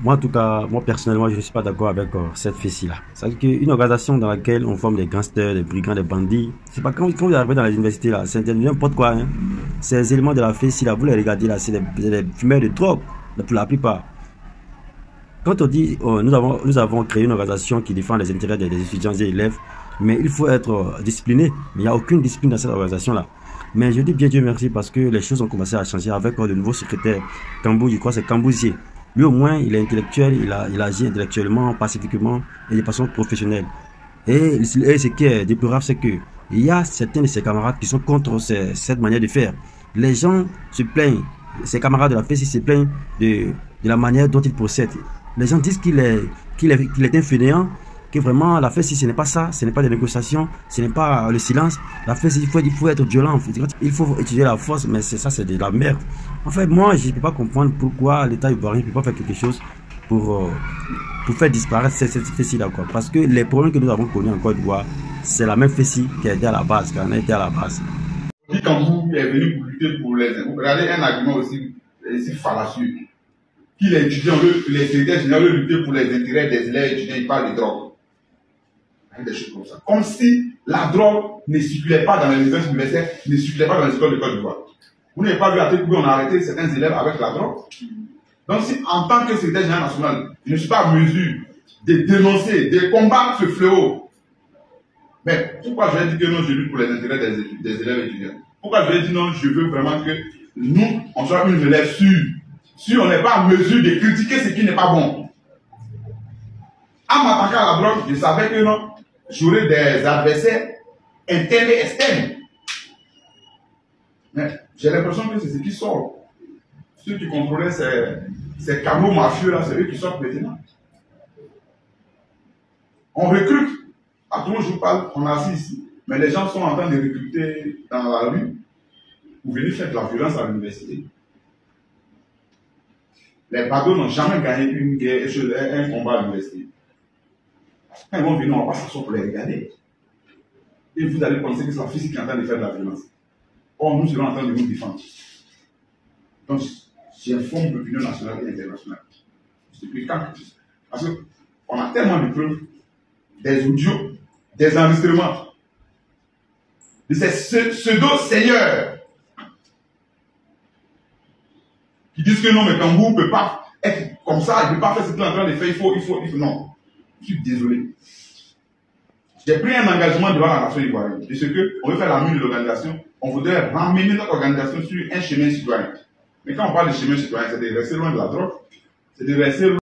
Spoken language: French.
Moi, en tout cas, moi personnellement, je ne suis pas d'accord avec cette fessée-là. C'est-à-dire qu'une organisation dans laquelle on forme des gangsters, des brigands, des bandits, c'est pas quand vous arrivez dans les universités là, c'est n'importe quoi. Hein. Ces éléments de la fessée là, vous les regardez là, c'est des fumeurs de drogue, pour la plupart. Quand on dit nous avons créé une organisation qui défend les intérêts des étudiants et des élèves, mais il faut être discipliné. Mais il n'y a aucune discipline dans cette organisation-là. Mais je dis bien Dieu merci parce que les choses ont commencé à changer avec le nouveau secrétaire Kambou, je crois que c'est Kambouzier. Lui au moins il est intellectuel, il agit intellectuellement, pacifiquement et de façon professionnelle. Et ce qui est déplorable, c'est que il y a certains de ses camarades qui sont contre cette manière de faire. Les gens se plaignent, ses camarades de la FESI se plaignent de la manière dont il procède. Les gens disent qu'il est un fainéant, que vraiment la FESI ce n'est pas ça, ce n'est pas des négociations, ce n'est pas le silence. La FESI il faut être violent, il faut utiliser la force, mais c'est de la merde. En fait, moi je ne peux pas comprendre pourquoi l'État ivoirien ne peut pas faire quelque chose pour faire disparaître cette FESI là quoi. Parce que les problèmes que nous avons connus en Côte d'Ivoire, c'est la même FESI qui a été à la base, qui en a été à la base. Dit Kambou est venu pour lutter pour les... Vous regardez un argument aussi fallacieux. Qui les étudiants, les secrétaires généraux lutter pour les intérêts des élèves étudiants, ils parlent de drogue. Des choses comme ça. Comme si la drogue ne circulait pas dans les universités, ne circulait pas dans les écoles de Côte d'Ivoire. Vous n'avez pas vu à tel point on a arrêté certains élèves avec la drogue. Donc si en tant que secrétaire général national, je ne suis pas en mesure de dénoncer, de combattre ce fléau, mais pourquoi je vais dire que non, je lutte pour les intérêts des élèves étudiants? Pourquoi je vais dire non, je veux vraiment que nous, on soit une relève sûre. Si on n'est pas en mesure de critiquer ce qui n'est pas bon. En m'attaquant à la drogue, je savais que non, j'aurais des adversaires internes et externes. Mais j'ai l'impression que c'est ce qui sort. Ceux qui contrôlaient ces camos mafieux là, c'est eux qui sortent maintenant. On recrute. À tout le monde, je vous parle, on est assis ici. Mais les gens sont en train de recruter dans la rue pour venir faire de la violence à l'université. Les badauds n'ont jamais gagné une guerre, un combat à l'université. Quand ils vont venir, on va pas s'asseoir pour les regarder. Et vous allez penser que c'est la physique qui est en train de faire de la violence. Or, nous serons en train de nous défendre. Donc, j'informe l'opinion nationale et internationale. Depuis quand? Parce qu'on a tellement de preuves, des audios, des enregistrements de ces pseudo-seigneurs qui disent que non, mais Kambou ne peut pas être comme ça, il ne peut pas faire ce qu'il est en train de faire, il faut. Non, je suis désolé. J'ai pris un engagement devant la nation ivoirienne de ce qu'on veut faire la mue de l'organisation, on voudrait ramener notre organisation sur un chemin citoyen. Mais quand on parle de chemin citoyen, c'est de rester loin de la drogue, c'est de rester loin